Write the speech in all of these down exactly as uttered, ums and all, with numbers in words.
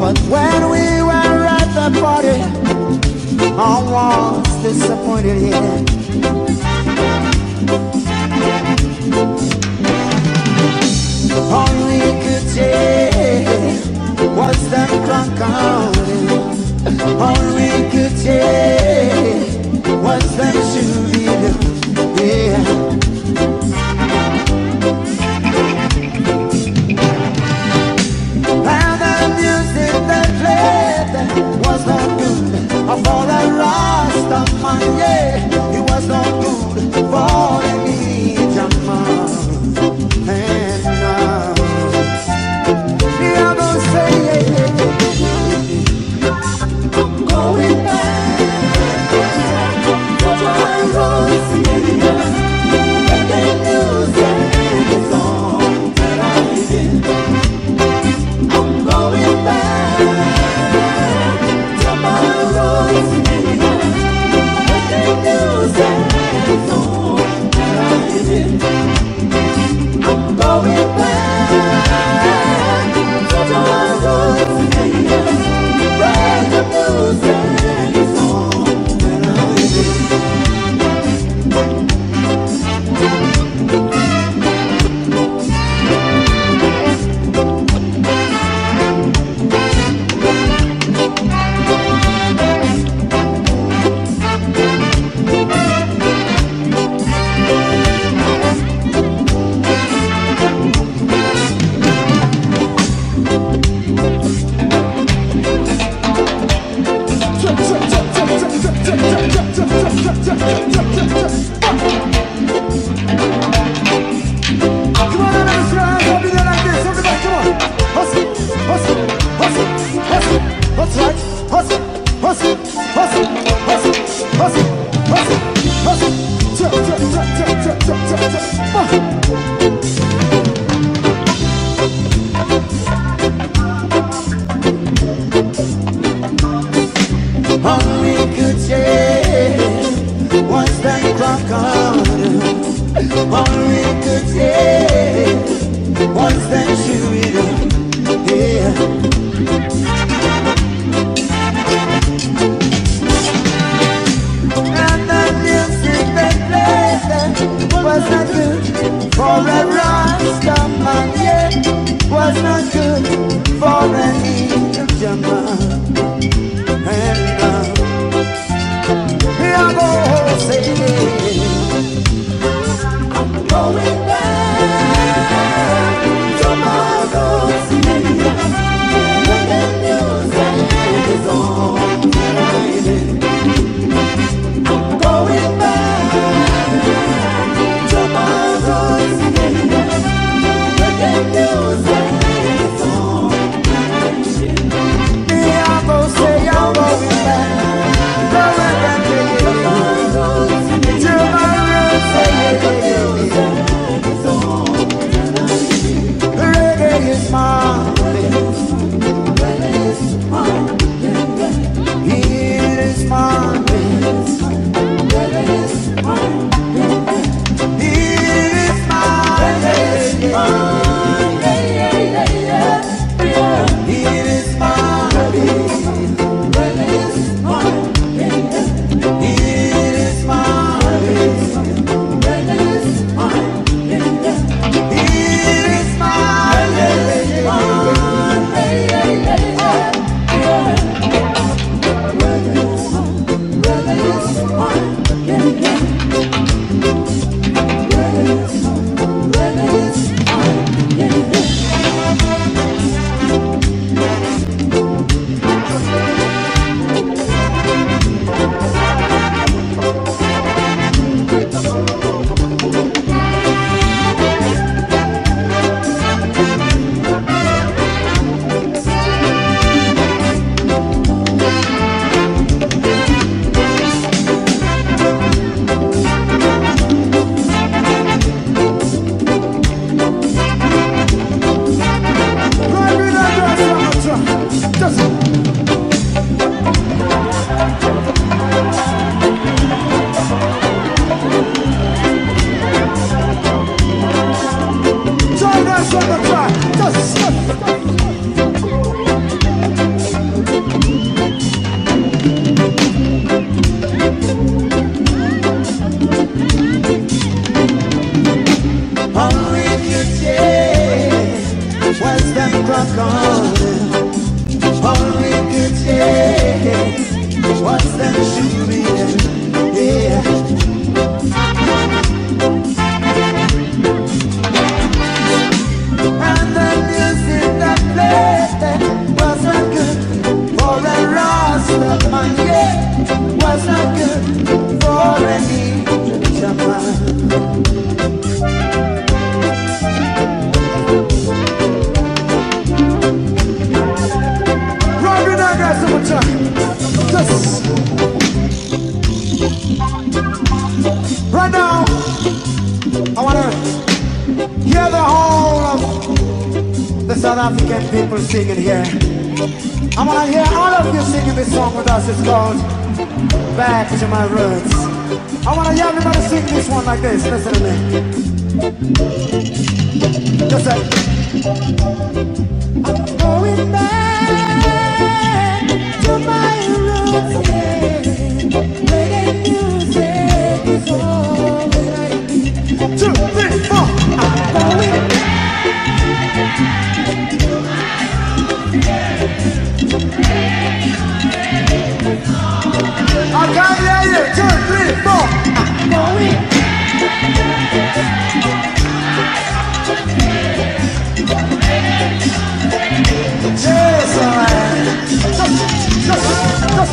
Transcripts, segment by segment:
But when we were at the party, I was disappointed in. All we could take was them drunk counting. All we could take was them shooting. Yeah. And the music they played was not good for a Rasta man, yeah. It was not good for any Jaman. And now we are gonna say, yeah, yeah, yeah. I'm going back to my roots, yeah. And the music is on that I did. I'm going back to my roots, yeah. And the music is on that I did. I'm going back to my roots, yeah. Where the music is on that I did. Going back to my roots, yeah. South African people singing here. I want to hear all of you singing this song with us. It's called Back to My Roots. I want to hear everybody sing this one like this. Listen to me. Just like, I'm going back to my roots again. Reggae music is all that I need. Two, three, four. I'm going back. I can't hear you. Two, three, four. I'm going. Yes, alright. Just, just, just.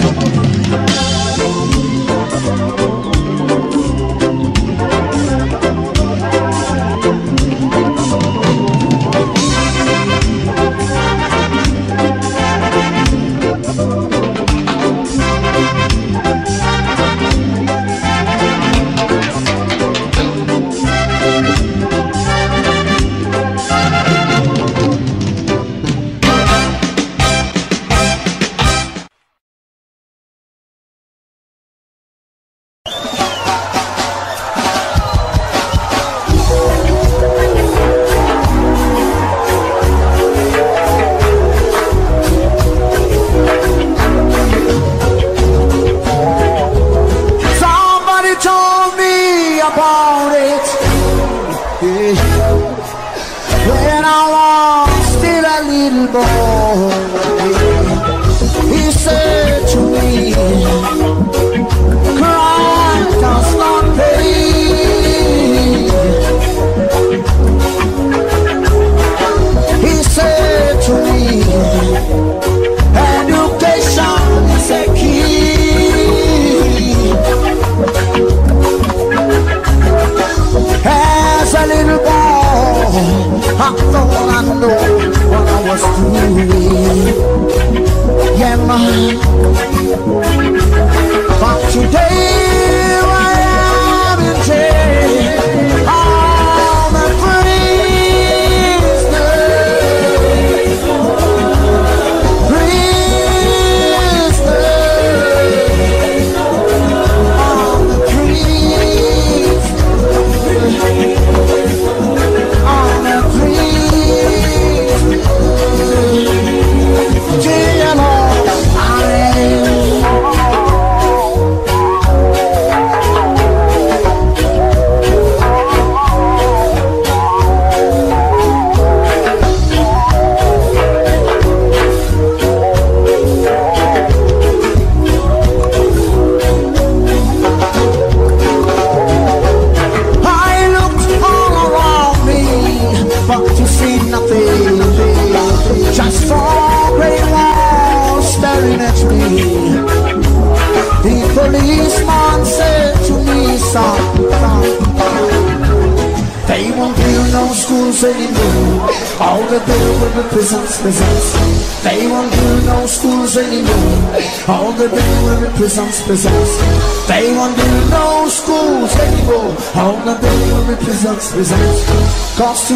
Prisons, prisons. They won't do no schools anymore. All the day will be prisons, prisons. Cause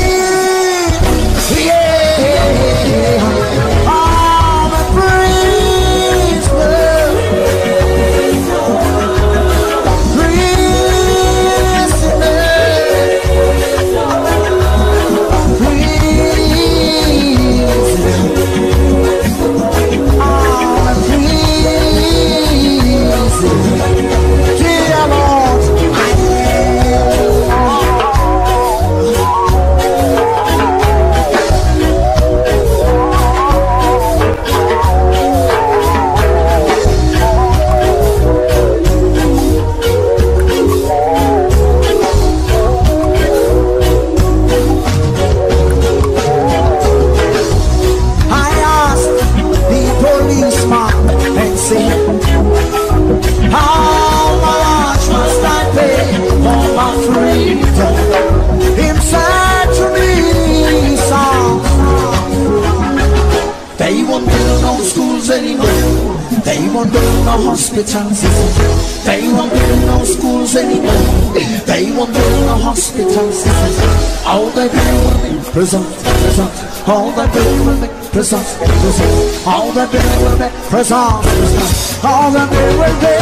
today, yeah, all the prisoners, They won't build no hospitals. They won't build no schools anymore. They won't build no hospitals. All they build will be prisons, prisons. All they build will be prisons, prisons. All they build will be prisons, prisons. All they build will be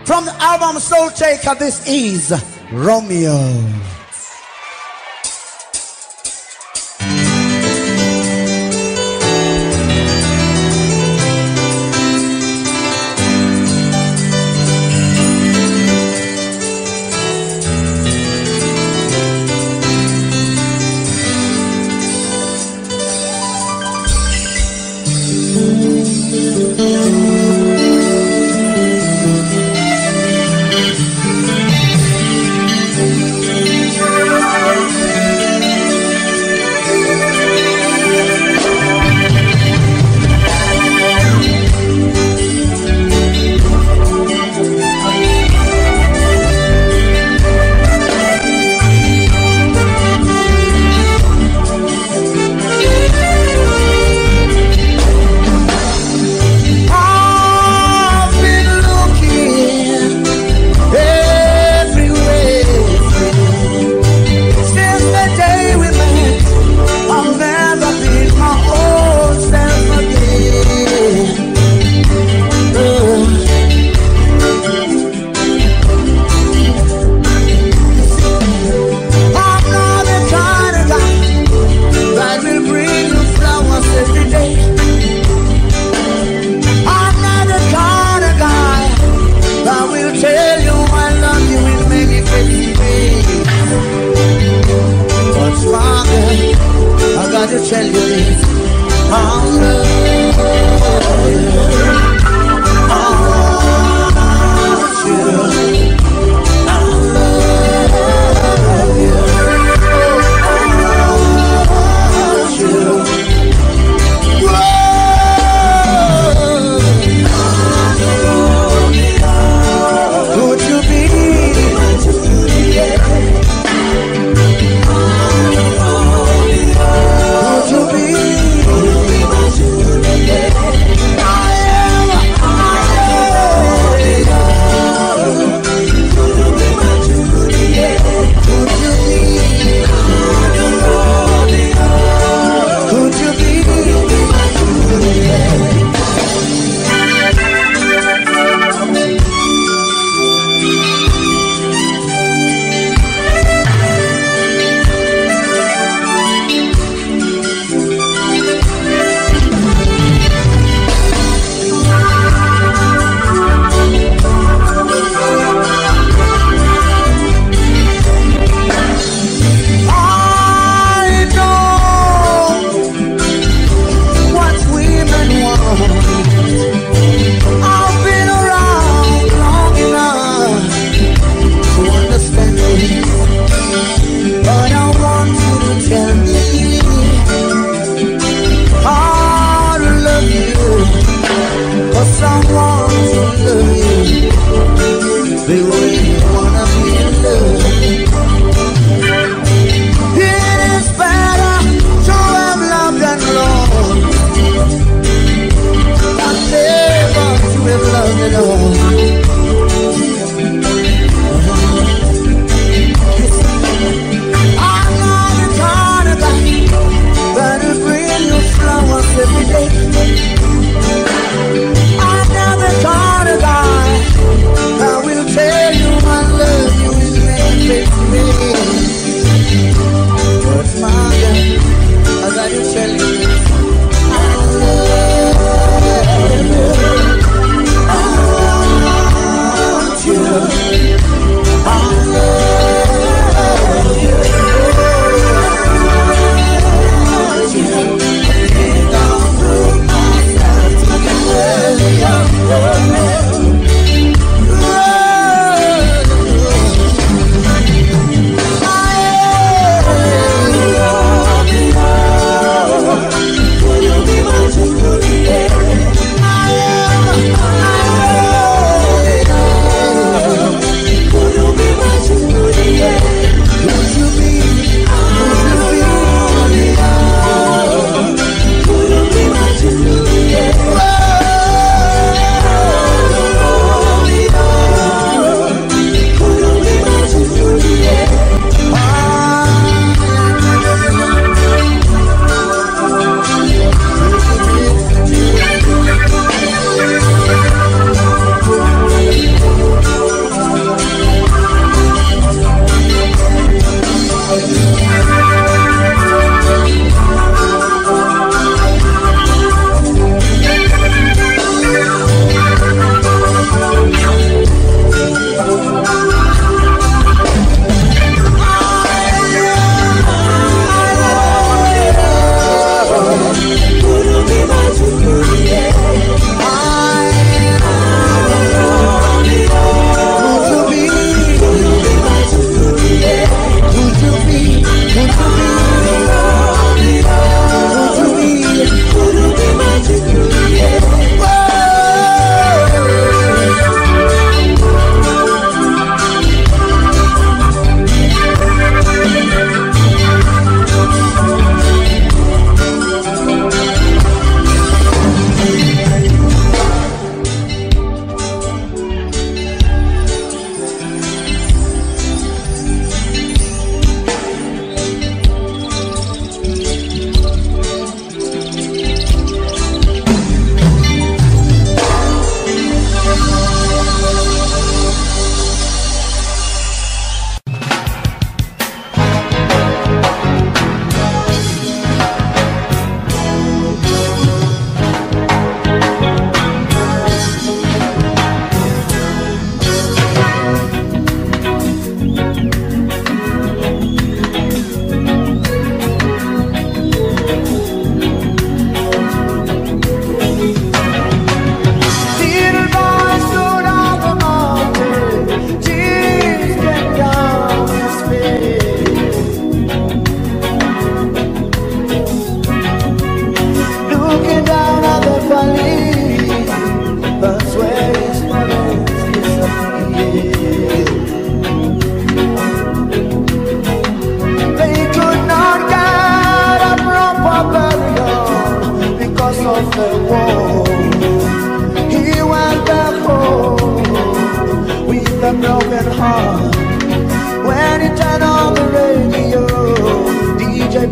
From the album Soul Shaker, this is Romeo. Oh,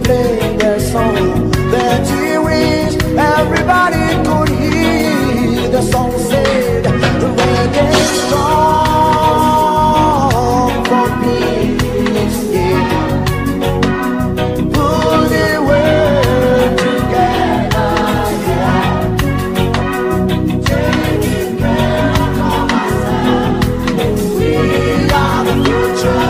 play their song. Their cheeries, everybody could hear. The song said, reggae strong for peace, yeah. Pull the world together, yeah. Taking care of ourselves, we are the future.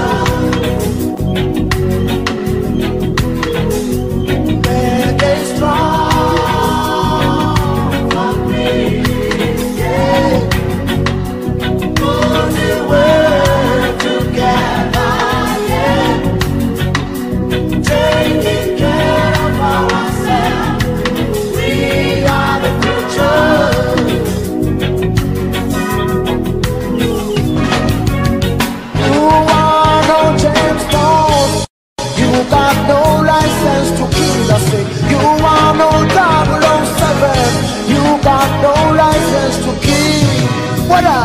What up?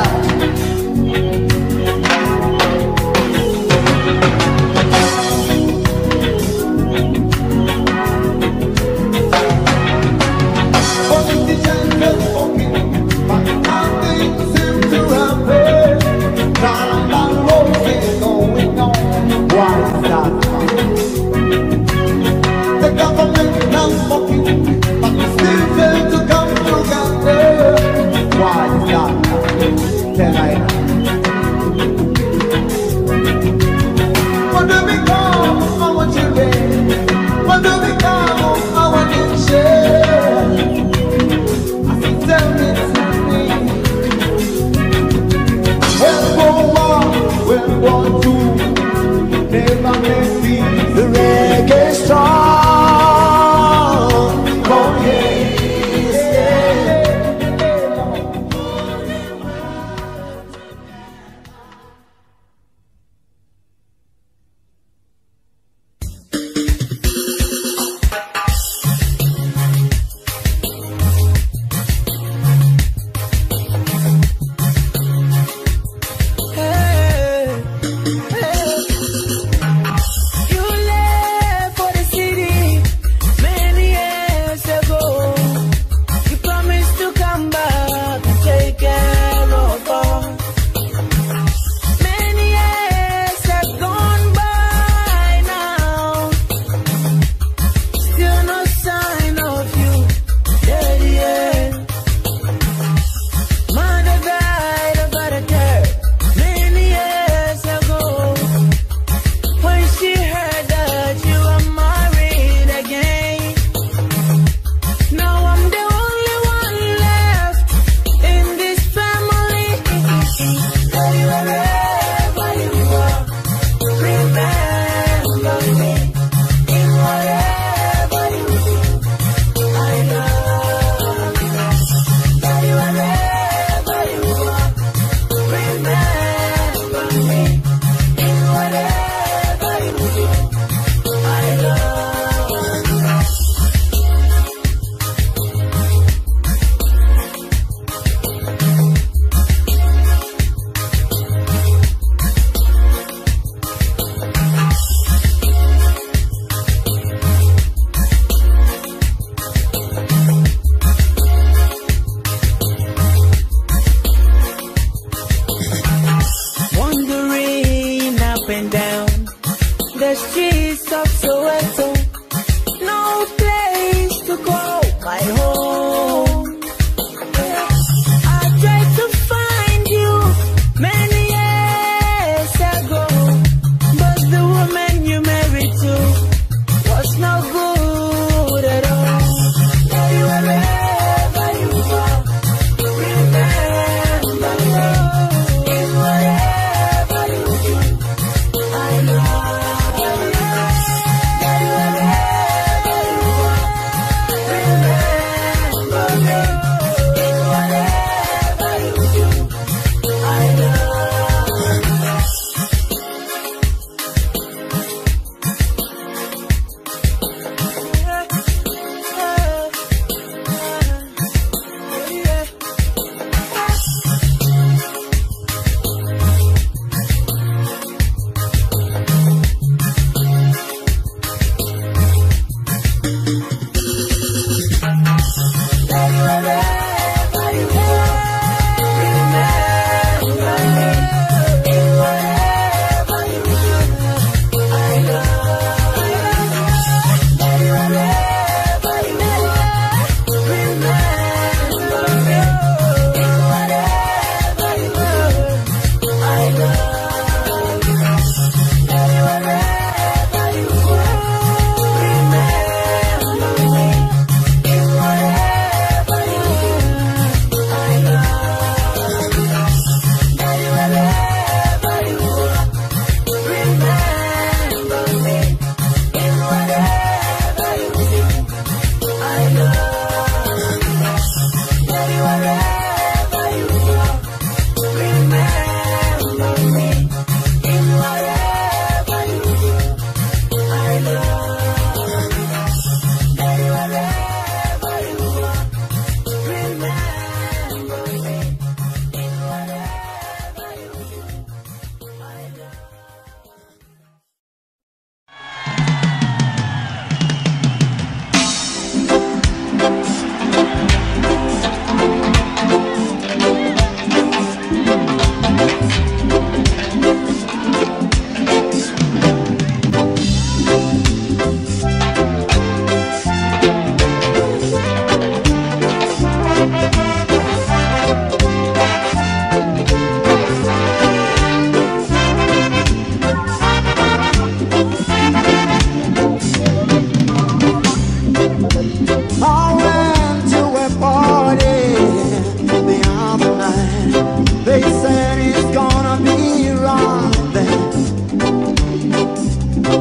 Politicians just talking, but nothing seems to happen. Not a lot is going on. Why is that? The government now talking, but we still fail to come together. Why is that? Tonight. What do we call our children? What do we call our nation? I said, tell me, tell me. World War One, World War Two, never make peace. The reggae strong, oh yeah.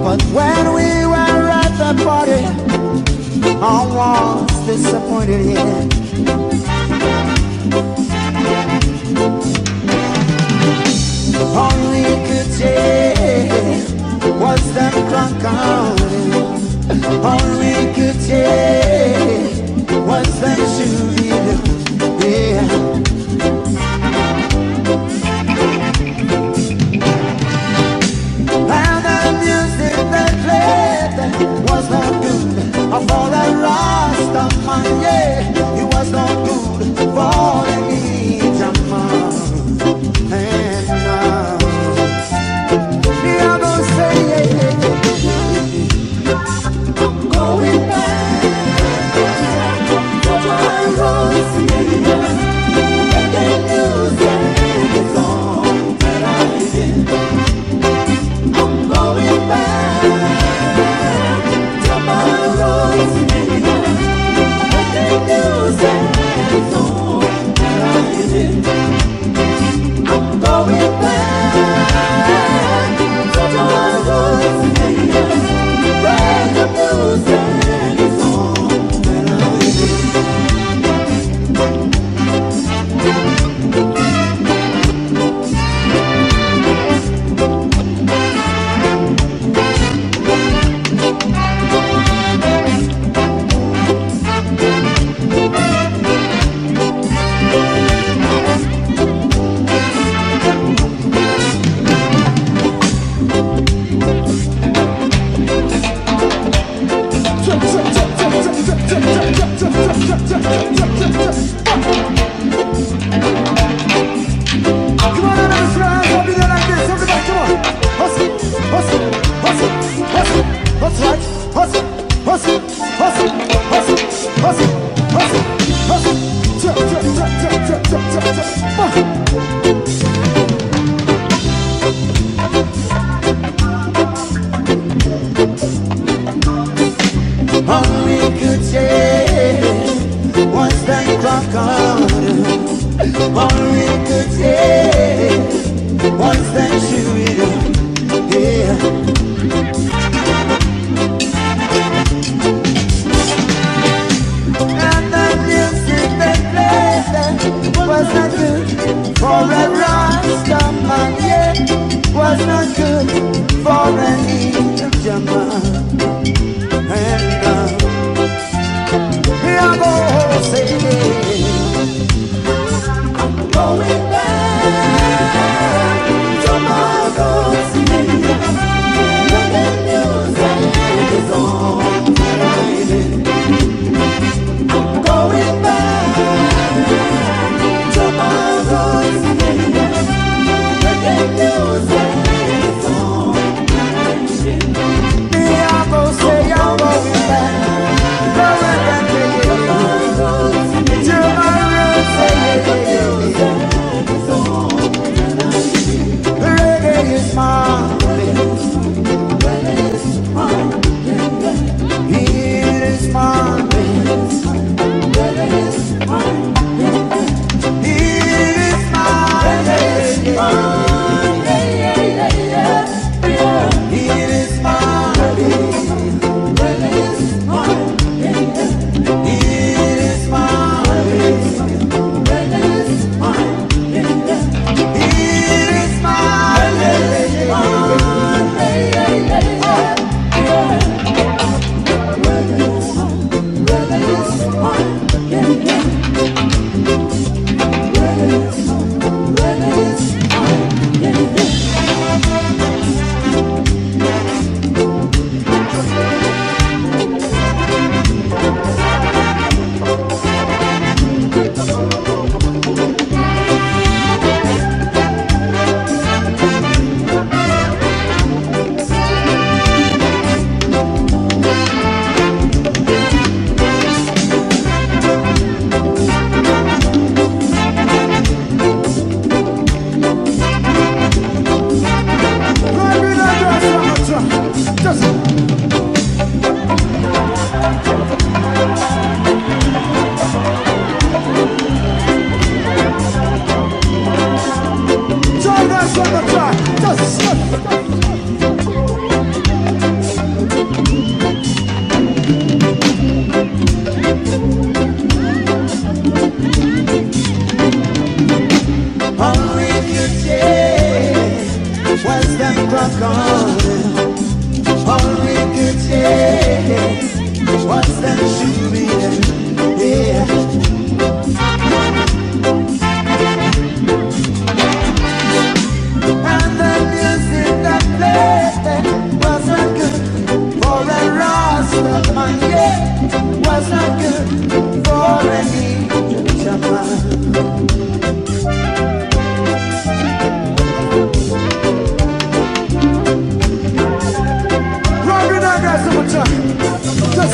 But when we were at the party, I was disappointed, yeah. All we could take was them drunk out. All we could take was them shooting, yeah. And the music they played was not good for a Rasta man, yeah. It was not good for any Jamaican. And now, yeah, I'm gonna say, yeah, yeah, yeah. I'm going back to my roots, yeah. Reggae music is all that I did. I'm going back to my roots, yeah. Reggae music is all that I did. I'm going back to my roots, yeah. Reggae music is all that I did. All we could take was that clock on. All we could take was that shooting, yeah. And the music they played was not good for a Rasta man, yeah. Was not good for any Jamaican. And uh, here I go, say, I'm going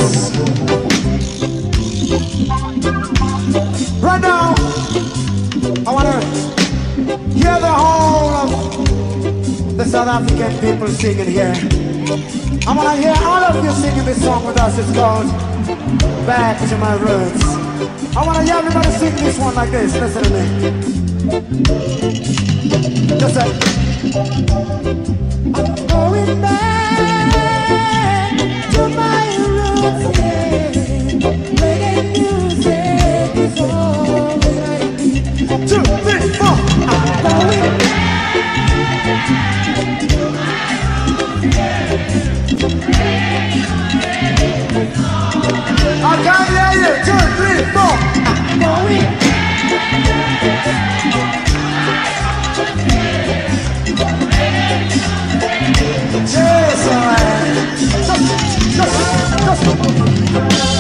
this. Right now, I want to hear the whole of the South African people singing here. I want to hear all of you singing this song with us. It's called Back to My Roots. I want to hear everybody sing this one like this. Listen to me. Just like, I'm going back to my roots, yeah. Reggae music is all that I need. Two, three, four. I'm going back to my roots, yeah. I can't hear you. Two, three, four. I'm going back. Yes, alright. Just, just,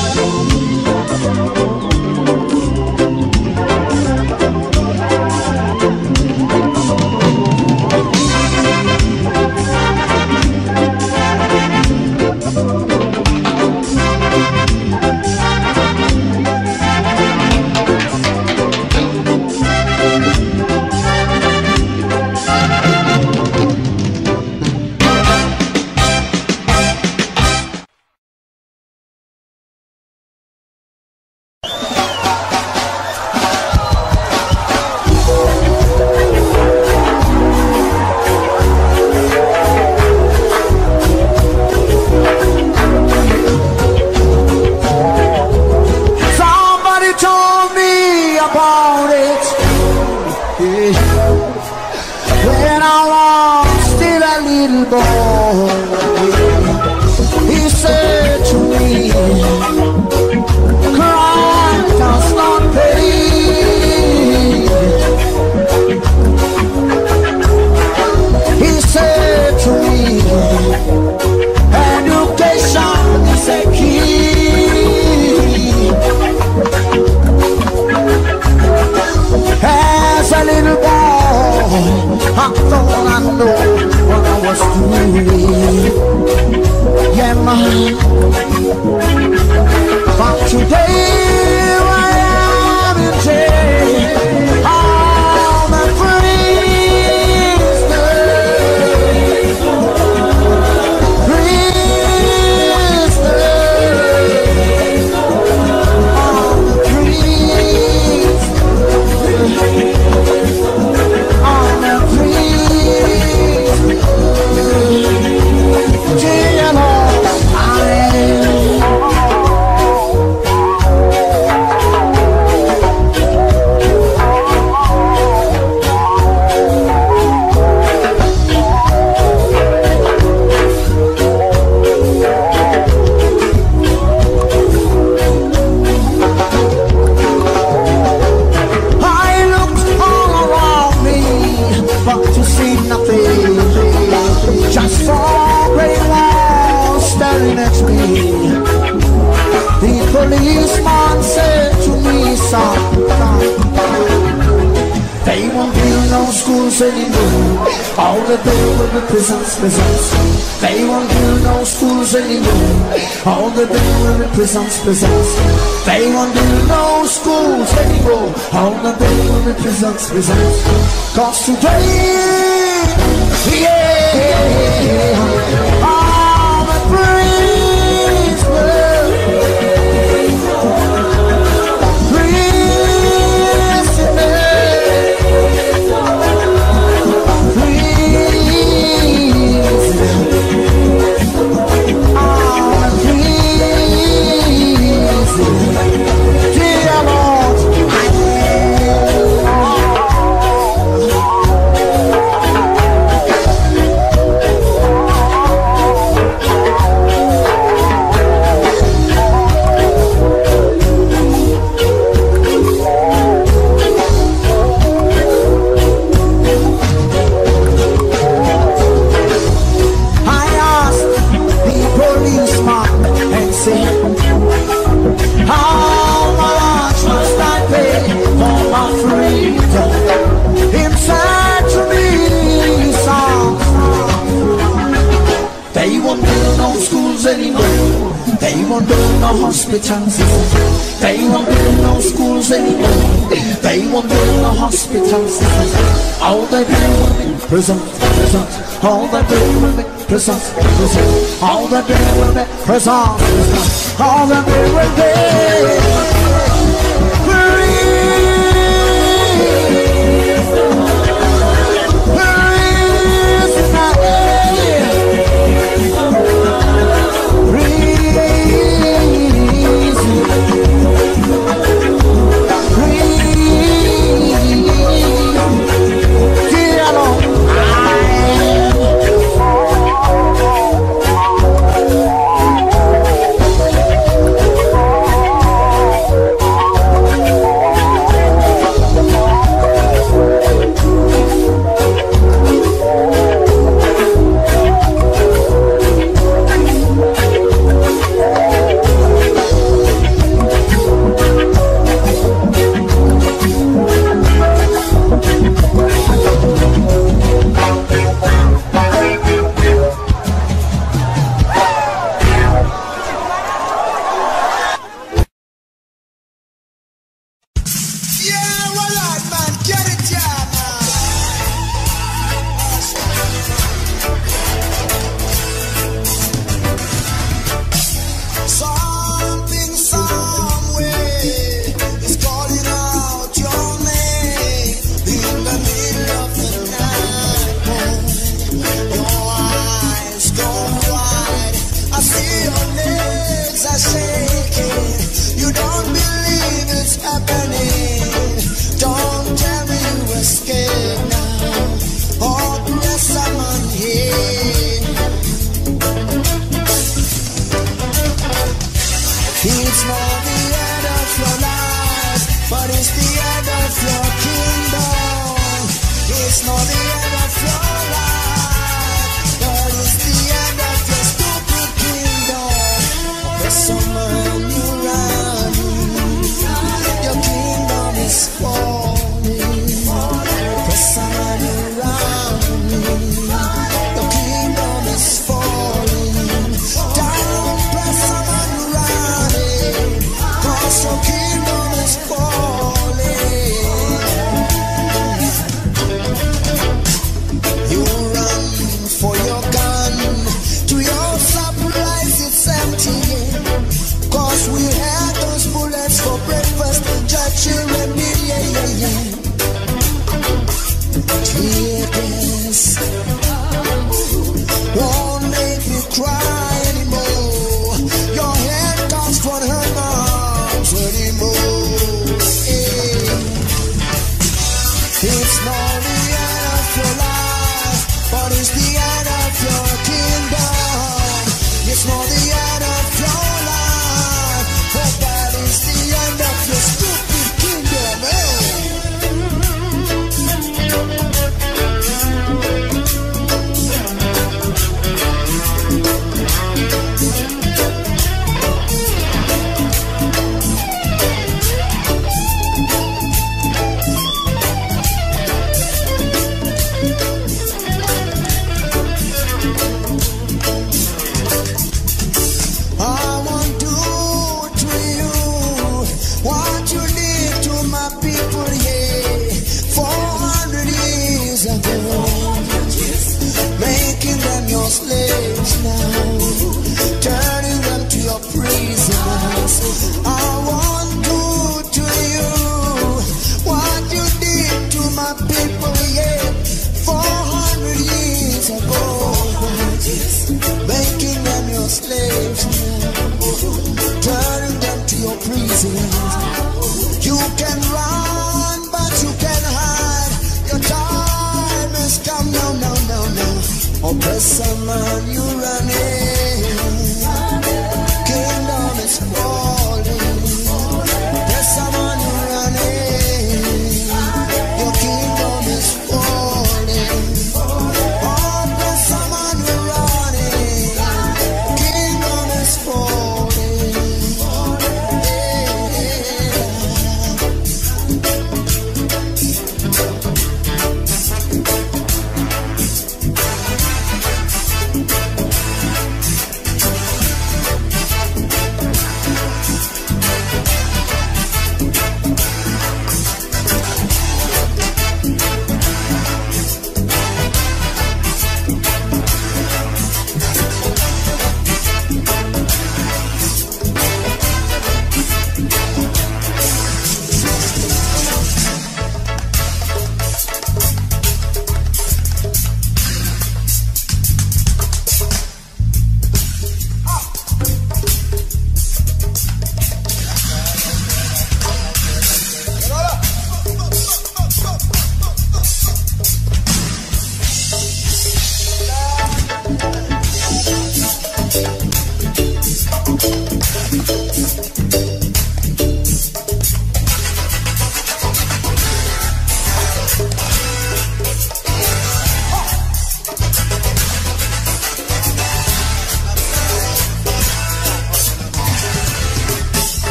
Presents, presents. They won't do no schools anymore. All the day presents, presents. Cause today, yeah, all the praise will praise the name, praise the all the praise. Dear Lord, They won't build build no schools anymore. They won't build no hospitals. They won't build no schools anymore. They won't build no hospitals. All they build will be prisons, prisons. All they build will be prisons, prisons. All they build will be prisons, prisons. All they build will be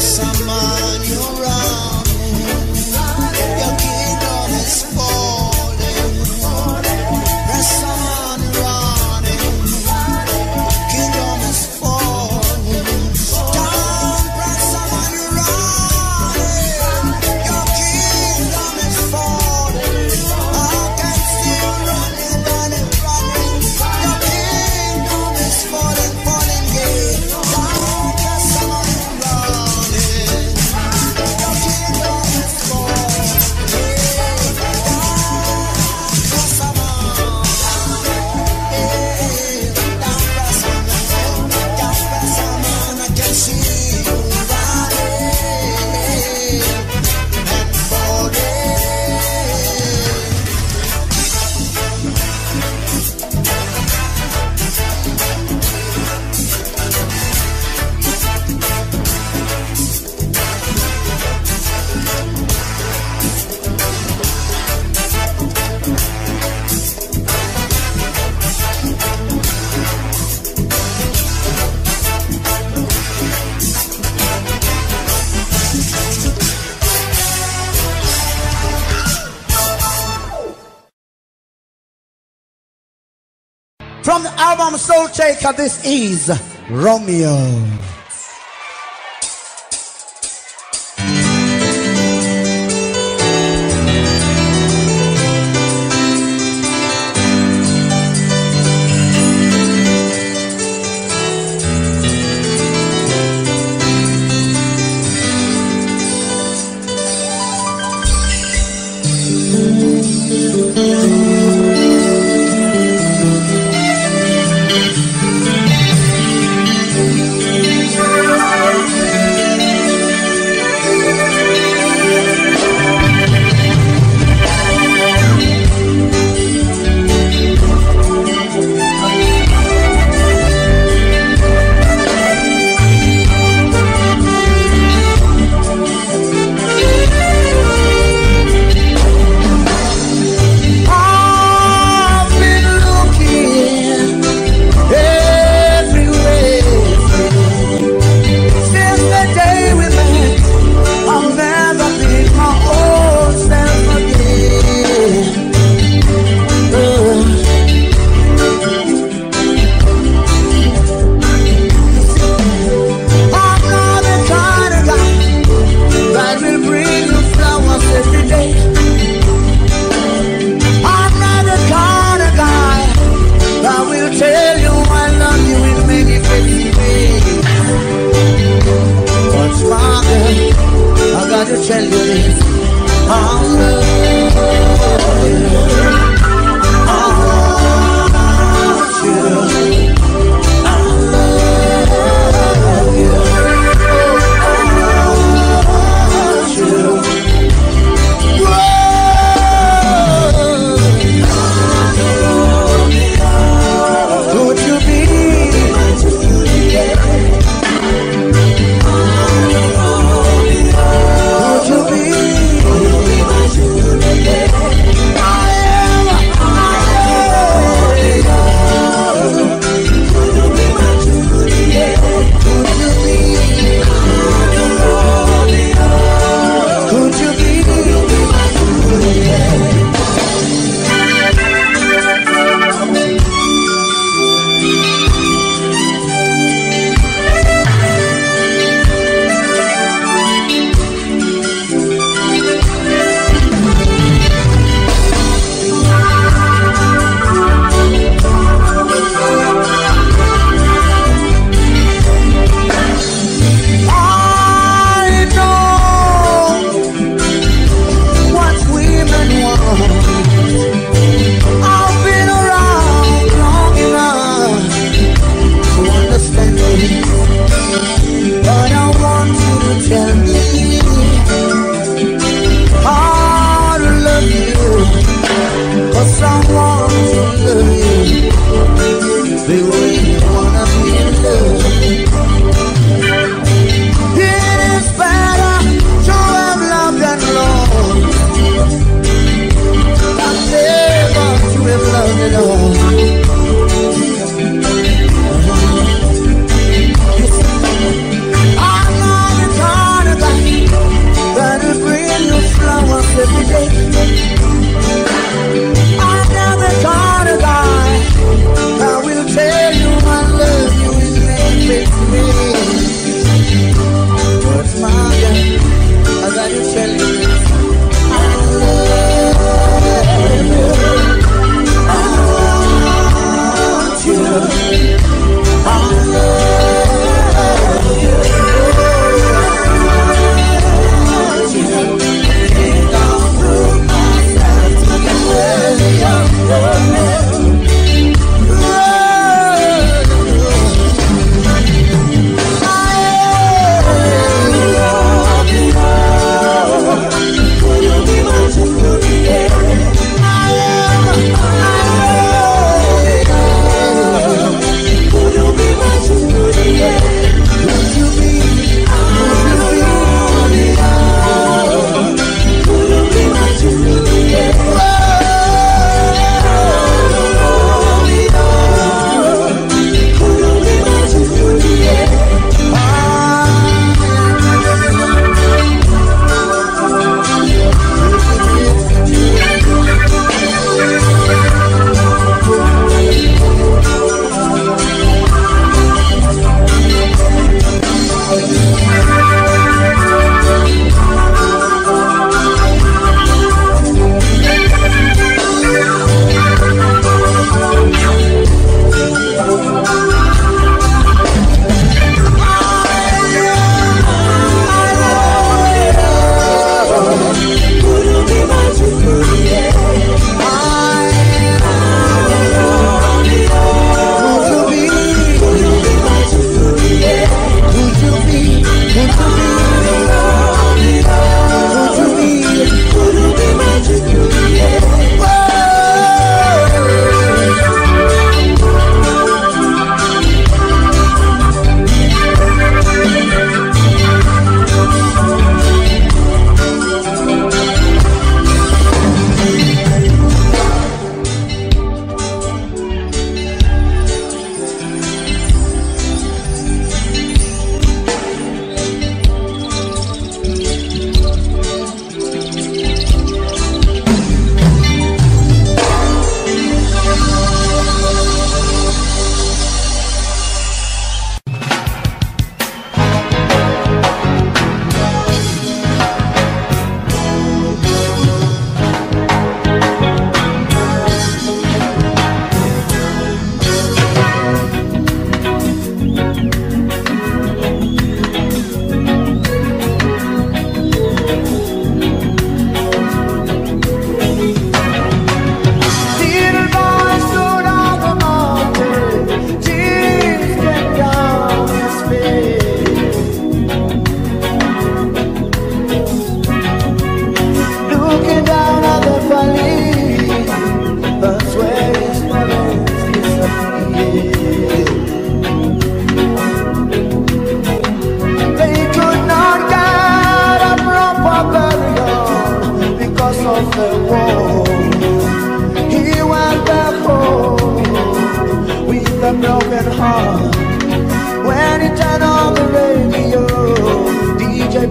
From the album Soul Shaker, this is Romeo. Tell you this, I love you. I want you. I love you. I want you. Whoa. Could you be? Could you be?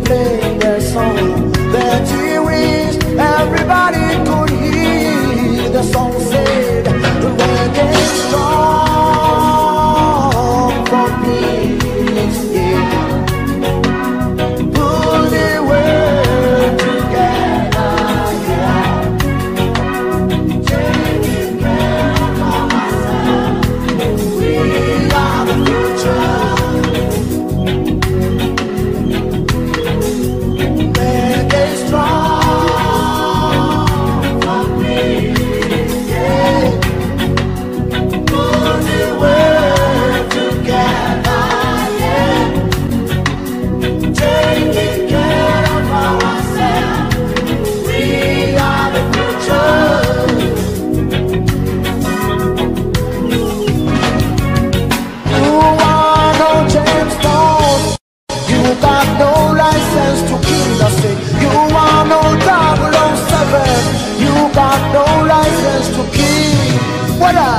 play their song that he wished everybody could hear. The song said, reggae strong for peace, yeah. Pull the world together, yeah. Taking care of ourselves, we are the future. Reggae strong for peace, yeah. Pull the world together, yeah. Taking care of ourselves, we are the future. You are no James Bond, you got no license to kill us. You are no double oh seven, you got no license to kill. What up?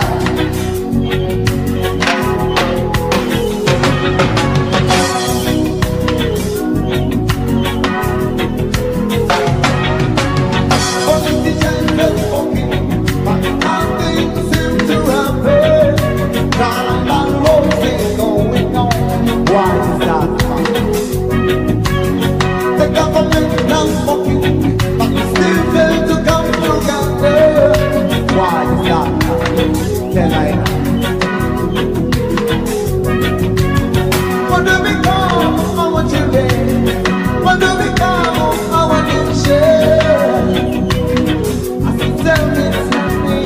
Politicians are talking, but nothing seems to happen. Not a lot is going on. Why is that? The government now talking, but still fail to come together. Why is that? Tell I. What do we call our children? What do we call our nation? I said, tell me, tell me.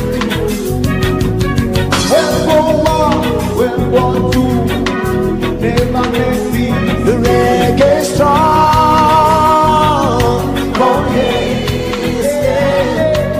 World War One, World War Two, never make peace. The reggae strong, for peace, yeah.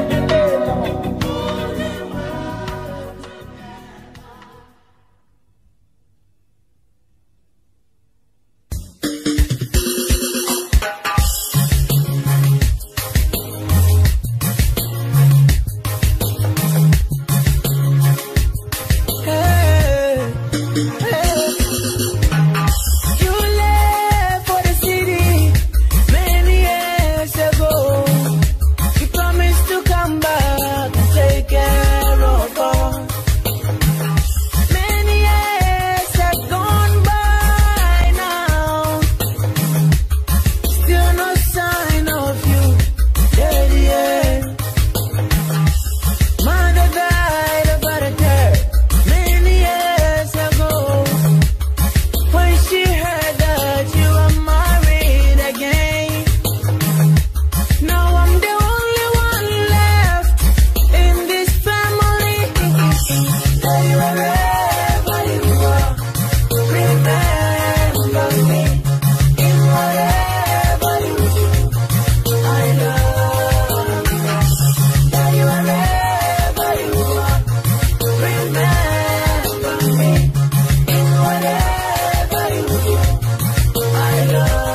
Hey, hey. You left for the city many years ago. You promised to come back and take care of us. Many years have gone by now. Still no sign of you, Daddy. Yeah. Mother died of a death many years ago. When she heard that you were married again. Now I'm the only one left in this family. Stay wherever you are, remember me. In whatever you do, I love you. Stay wherever you are, remember me. In whatever you do, I love you.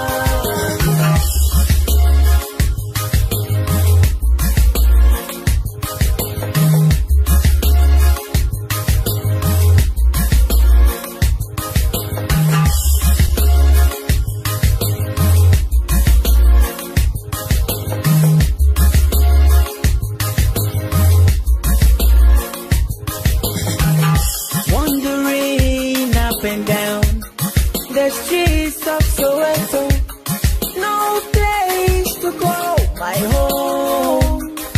Wandering up and down the streets of Soweto, no place to call my home.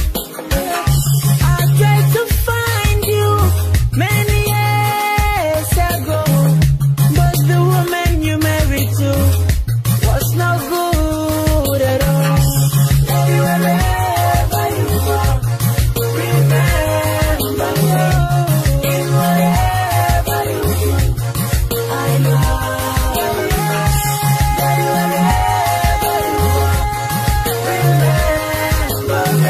I tried to find you many years ago, but the woman you married to was no good at all. Stay wherever you are, remember me. In whatever you do, I love you. Stay wherever you are, remember me.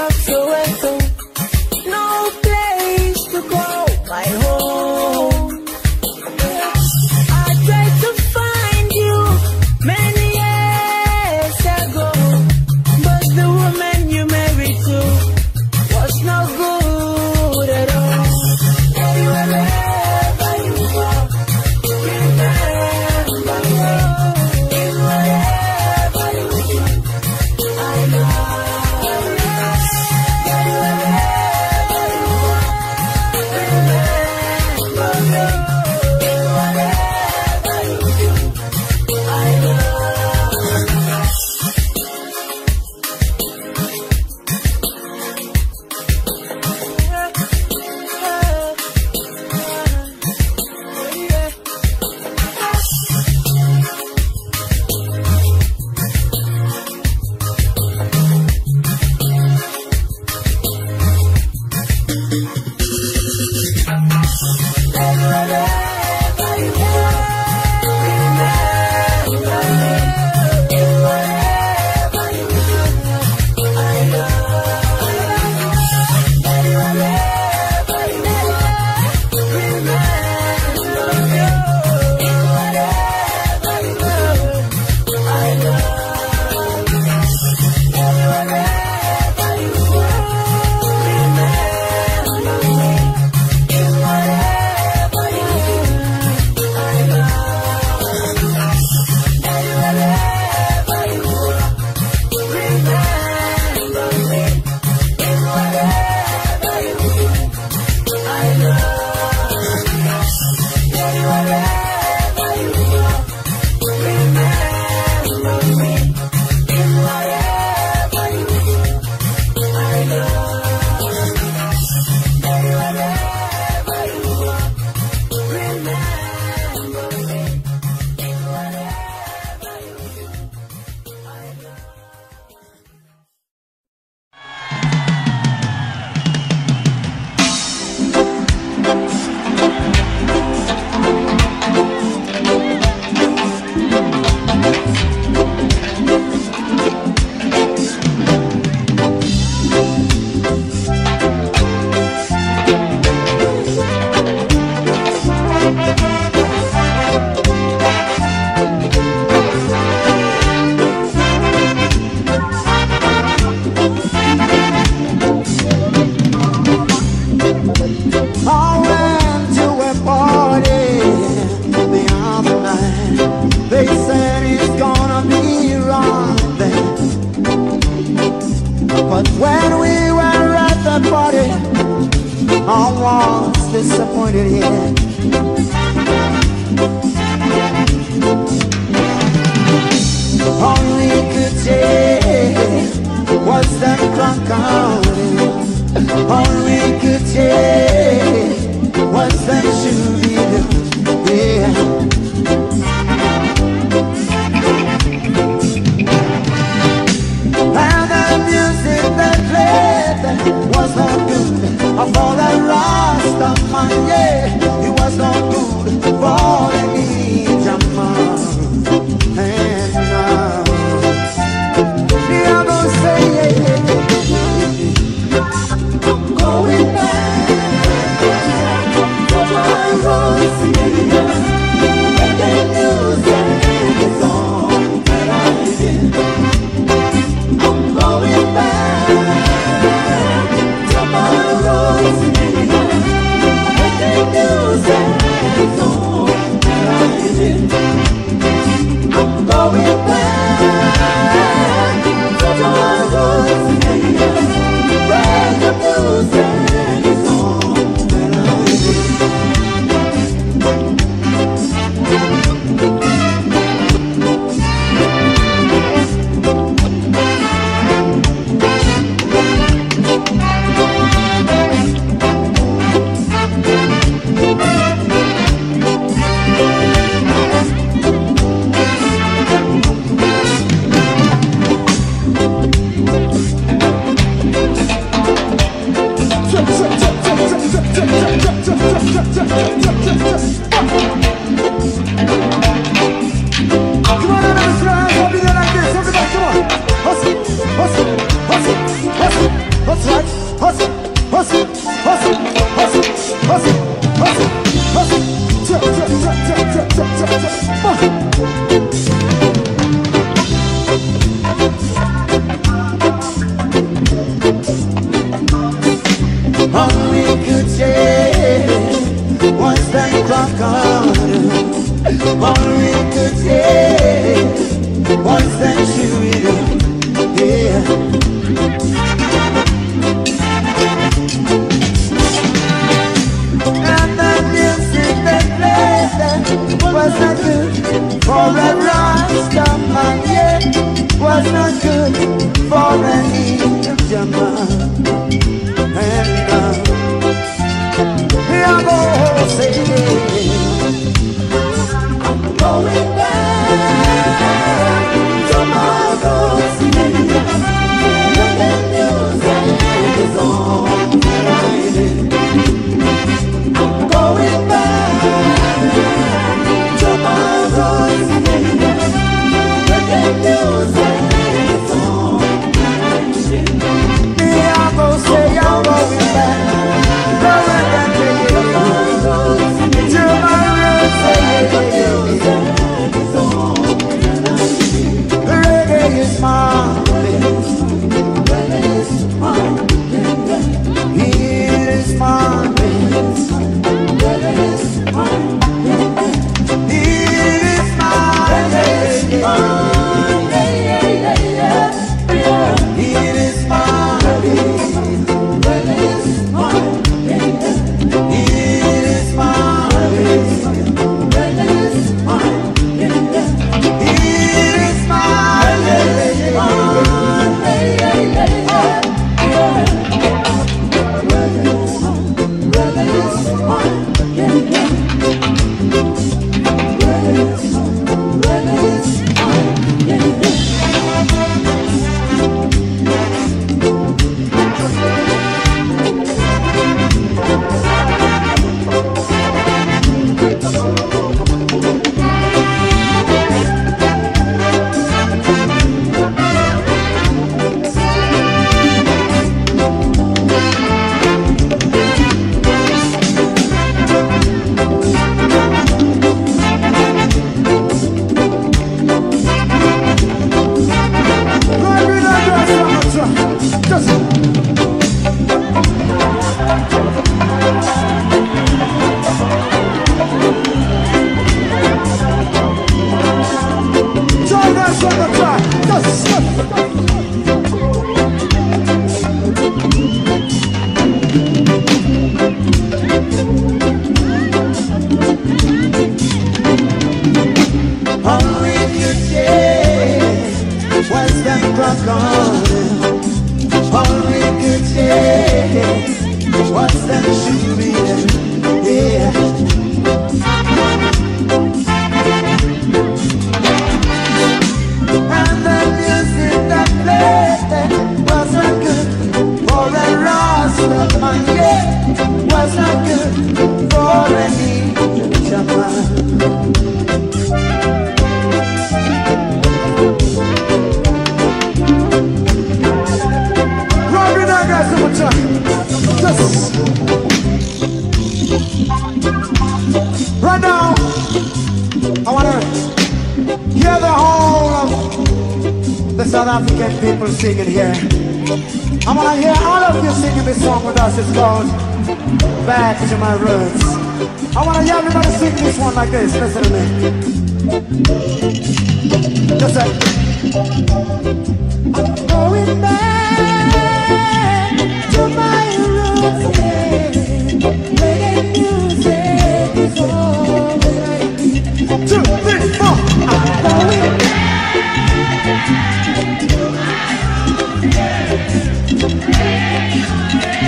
of Soweto, no place to call my home. I tried to find you many years ago, but the woman you married to was no good at all. And wherever you are, remember me. In whatever you do, I love you. And wherever you are, remember me. In whatever you do, I love you. Disappointed here. All we could take was the clock out. All we could take was the shooting. Yeah. And the music that played was not good. Of all the rest of my yeah, it was not good for any drama. And now, yeah, I'm gonna say yeah, yeah. I'm going back to my road. right. Hustle, hustle, hustle, hustle, hustle, hustle, hustle. Tap, tap, tap, tap, tap, tap, tap, tap. All we could say was that clock on. All we could say was that shooting. Yeah. And the music they played was not good for a Rasta man, yeah. Was not good for any German. And uh, I'm gonna say I'm going back to my roots. Let the music is on Friday. I'm going back to my roots. Let the music is on Friday. Yeah, I'm gonna say I'm going back. Going back to you. To my roots. Reggae is mine. It is mine. Singing here. I want to hear all of you singing this song with us. It's called Back to My Roots. I want to hear everybody sing this one like this. Listen to me. Listen. I'm going back to my roots again. Reggae music is all that I need. Two, three, four. I'm going back. Yeah.